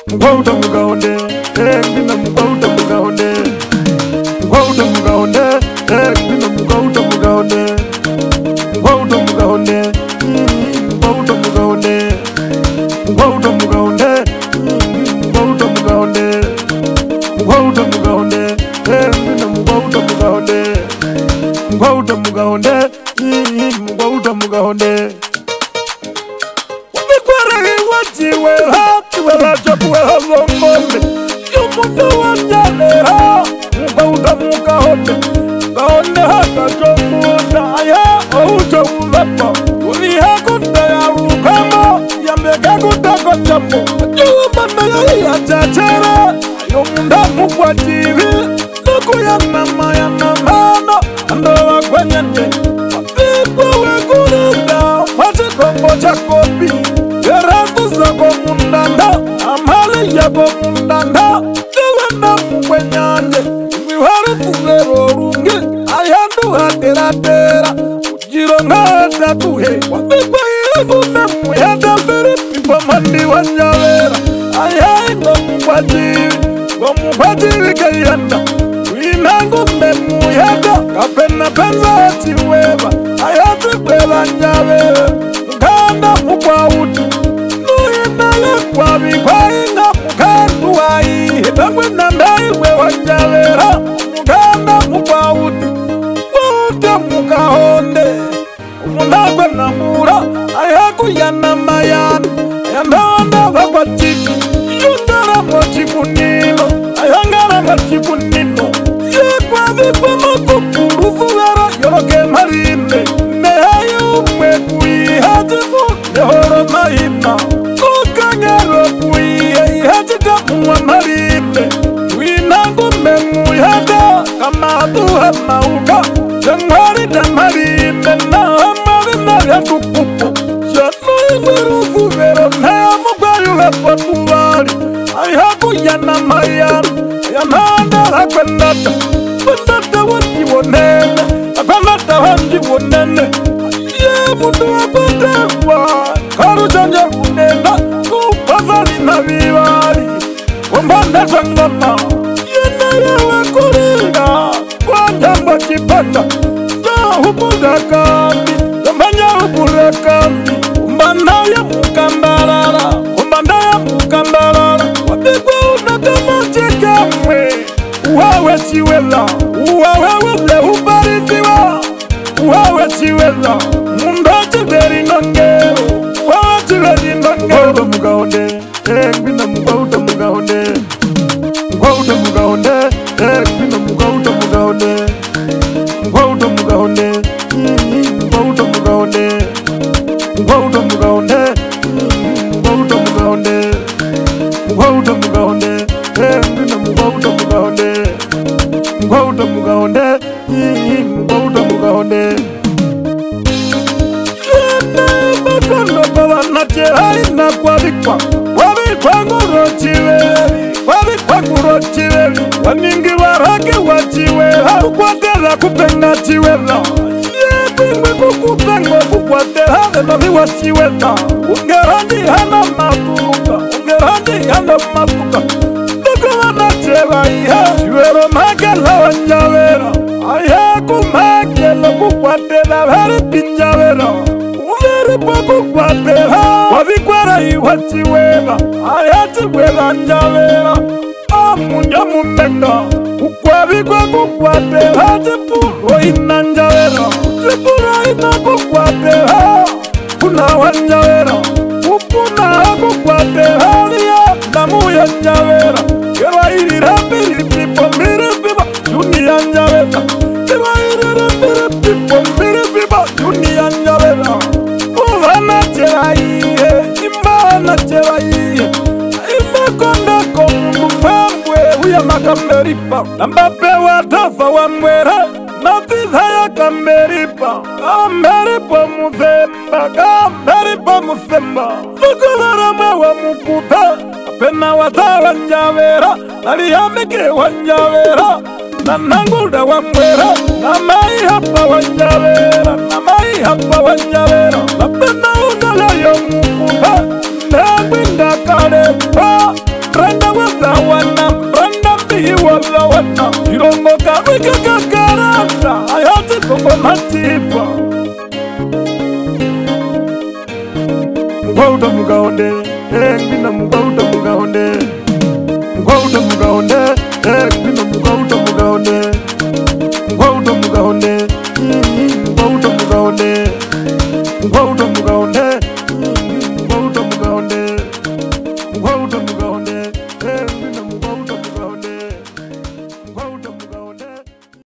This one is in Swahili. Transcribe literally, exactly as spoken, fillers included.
Mkwauta mugaonde, eh, bina mkwauta mugaonde. Mkwauta mugaonde, eh, bina mkwauta mugaonde. Mkwauta mugaonde, mkwauta mugaonde. Mkwauta mugaonde, mkwauta mugaonde. Mkwauta mugaonde, eh, bina mkwauta mugaonde. Mkwauta mugaonde, mkwauta mugaonde. Wabikwara iwajiwe hati walachakuwe hazongombe. Yumudu wanjalera, mkwauta mugaonde. Gaonde hata chomuda, aya, oucho ulepa. Uliha kuta ya rukama, yambeka kuta kochambo. Juwa manda ya iya chachara, yomunda mukwa jivi. Nuku ya nama ya namana, andowa kwenye nje. Wapikwa wekurida, wati kombo chakopi. Yeraku zako mundanda, amali yako mundanda. Jiwenda mkwenye nje, miwaru fugero rungi. Ayandu hatera tera, ujiro ngata tuhe. Wapikwa iyaku nemu yada veri pipa mandi wanjavera. Ayandu mkwa jivi, mkwa jivi kayanda. Winangu memu yada, kapena penza atiweba. Ayati kwela njavera, mkanda mkwa uti. Nuyenale kwa vikwa inga mkandu wai. Hitangwe nandaiwe wanjavera, mkanda mkwa uti. Wote mukahonde, umunagwe namura. Ayaku yanamayana, ayandanda vakwa chiki. Yundara mochikunino, ayangara mochikunino. Yekwa vikwa makupuru fugara, yoroke marinde. Nehayu mwekui hatimu, nehoro mahina. Kukanyero kui, hatita mwa marinde. Winangu memu yada, kama tuha mauka. Jangwari damarinde, na hamari na yatukupu. Janu ingweru fugara, neha mukwayu hepa tuwari. Ayaku yanamayana, ayananda hakwendata. Kwendata wanji wonene, akwendata wanji wonene. Ye mundu wakwendewa, karu janja wunena. Kupazali na vivari, kumbanda changama. Yena yewe kuringa, wanjamba chipanda. Ya hupuga kambi, yambanya hupure kambi. Kumbanda ya mukambarara, kumbanda ya mukambarara. Wapikwa unatema chikamwe. Uwawe chiwela, uwawe wele ubariziwa. Uwawe chiwela, mundo chiveri nongero. Uwawe chiveri nongero. Mkwauta mugaonde, eh, bina mkwauta mugaonde. Mkwauta mugaonde, eh, bina mkwauta mugaonde. Mkwauta mugaonde, mkwauta mugaonde. Mkwauta mugaonde, mkwauta mugaonde. Mkwauta mugaonde, eh, bina mkwauta mugaonde. Mkwauta mugaonde, mkwauta mugaonde. Yene makondo kwa wanachehari na kwa vikwa. Wabikwa nguro chiveri, wabikwa nguro chiveri. Waningi warake wa chiwera, kukwatela kupenga chiwera. Yepingwe kukupenga kukwatela vena viwa chiwera. Ungerandi hana mabuka, ungerandi hana mabuka. Duku wanacheva iha, chiwero magela wanjavera. Ayaku magela kukwatela veri pinjavera. Uveri pa kukwatela, wavikwara iwa chiwera. Ayati wela njavera. Amunya mumenda, ukwavikwa kukwatela. Jepuro ina njavera, jepuro ina kukwatela. Kuna wanjavera, upuna kukwatela. Liya namu ya njavera. Kera irira mbiri pipo mbiri pipa, juni ya njavera. Kera irira mbiri pipo mbiri pipa, juni ya njavera. Uvana chera iye, imbana chera iye. Imekonda komundu mwambwe, uya makamberipa. Nambape watafa wamwera, natitha ya kamberipa. Kamberipa mufemba, kamberipa mufemba. Nukulara mwa mukuta, apena wata wanjavera. Naliyamike wanjavera, nananguda wamwera. Namai hapa wanjavera, namai hapa wanjavera. Napena unala ya mukuta, nangwinda karepa. Kongo kabika kakaranda ayati Kongo natipa Mugauda mugahonde Ngina mugauda mugahonde Mugauda mugahonde Ngina mugauda mugahonde Mugauda mugahonde Mugauda mugahonde Mugauda mugahonde